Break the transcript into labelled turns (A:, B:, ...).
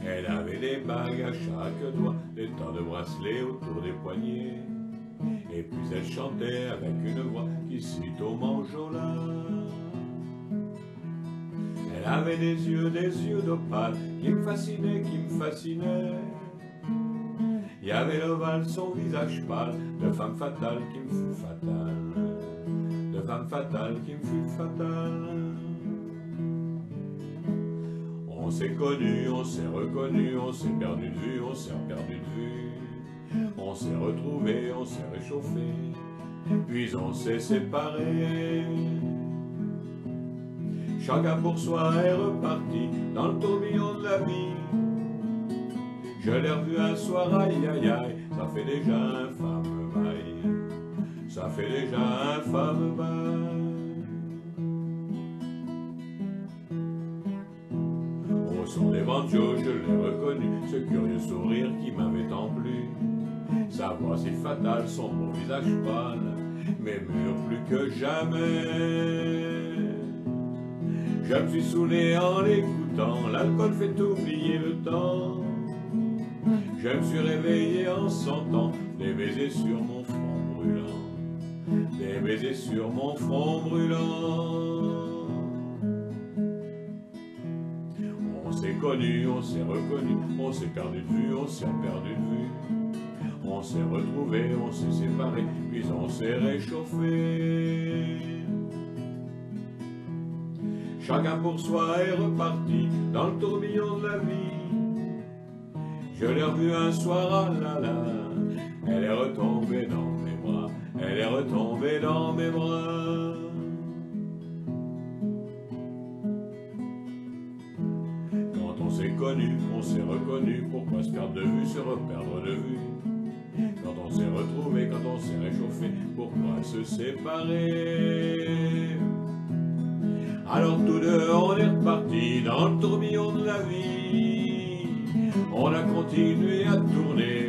A: Elle avait des bagues à chaque doigt, des tas de bracelets autour des poignets. Et puis elle chantait avec une voix qui sitôt m'enjola. Elle avait des yeux d'opale qui me fascinaient, qui me fascinaient. Il y avait l'ovale, son visage pâle, de femme fatale qui me fut fatale, de femme fatale qui me fut fatale. On s'est connus, on s'est reconnus, on s'est perdu de vue, on s'est perdu de vue. On s'est retrouvés, on s'est réchauffés, puis on s'est séparés. Chacun pour soi est reparti dans le tourbillon de la vie. Je l'ai revu un soir, aïe aïe aïe, ça fait déjà un fameux bail, ça fait déjà un fameux bail. Au son des banjos, je l'ai reconnu, ce curieux sourire qui m'avait tant plu. Sa voix si fatale, son beau visage pâle, mais mûr plus que jamais. Je me suis saoulé en l'écoutant, l'alcool fait oublier le temps. Je me suis réveillé en sentant des baisers sur mon front brûlant, des baisers sur mon front brûlant. On s'est connus, on s'est reconnus, on s'est perdu de vue, on s'est perdu de vue. On s'est retrouvés, on s'est séparés, puis on s'est réchauffés. Chacun pour soi est reparti dans le tourbillon de la vie. Je l'ai revue un soir, ah là là, elle est retombée dans mes bras, elle est retombée dans mes bras. Quand on s'est connu, on s'est reconnu, pourquoi se perdre de vue, se reperdre de vue? Quand on s'est retrouvé, quand on s'est réchauffé, pourquoi se séparer? Alors tous deux on est repartis dans le tourbillon de la vie. On a continué à tourner